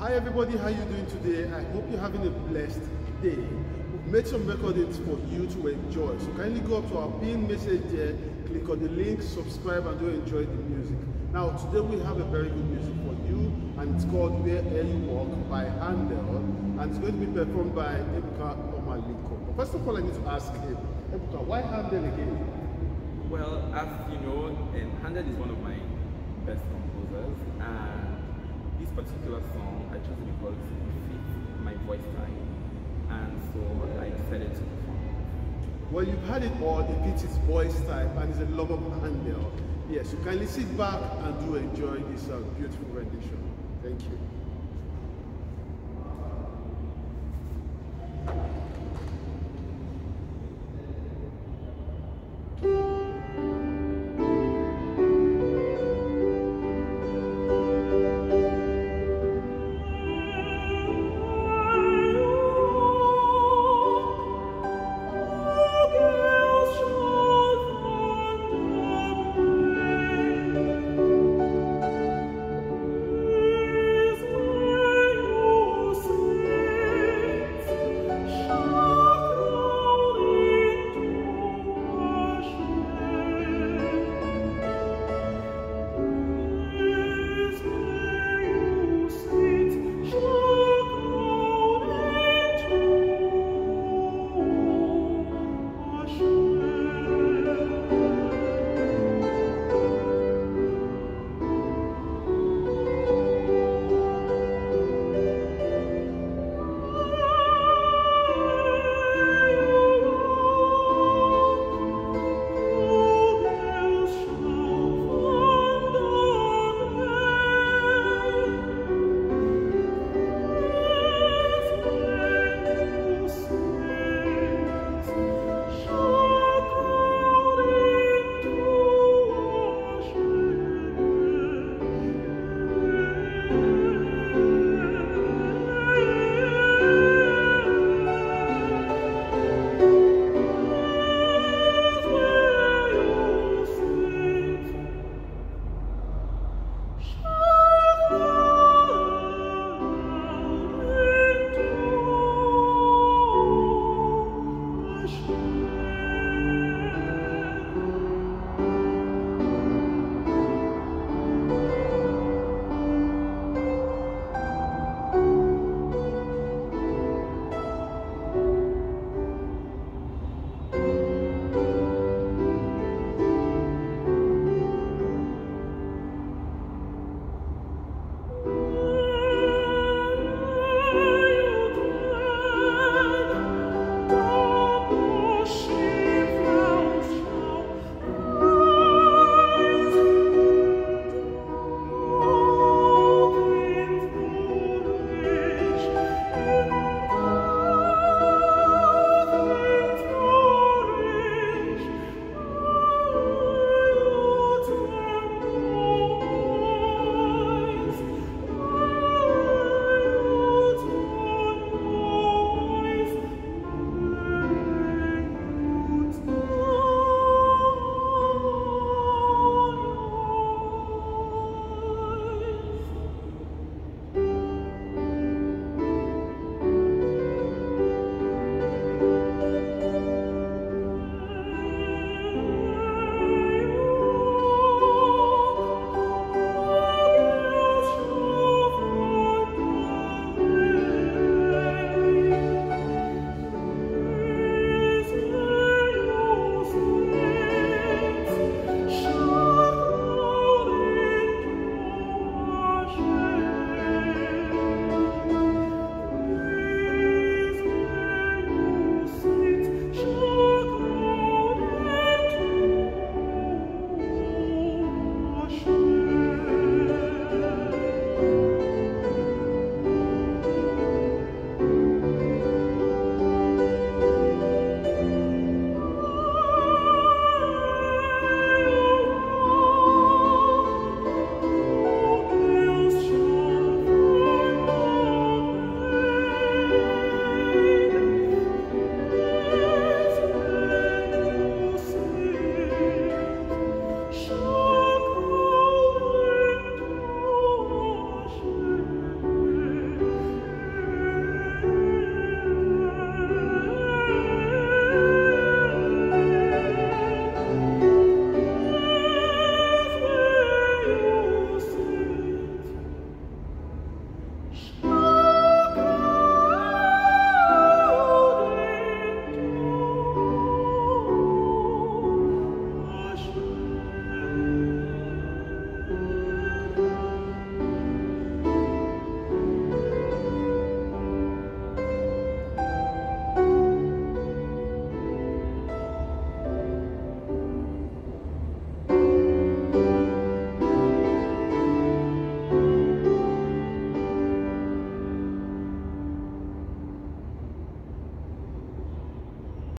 Hi everybody, how you doing today? I hope you're having a blessed day. We've made some recordings for you to enjoy. So kindly go up to our pin message there, click on the link, subscribe and do enjoy the music. Now today we have a very good music for you and it's called Where'er You Walk by Handel and it's going to be performed by Ebuka Omaliko. But first of all I need to ask him, Ebuka, why Handel again? Well, as you know, Handel is one of my best composers and this particular song I chose it because it fits my voice type and so I decided to perform. Well, you've had it all, it fits his voice type and he's a lover of Handel. Yes, you kindly sit back and do enjoy this beautiful rendition. Thank you.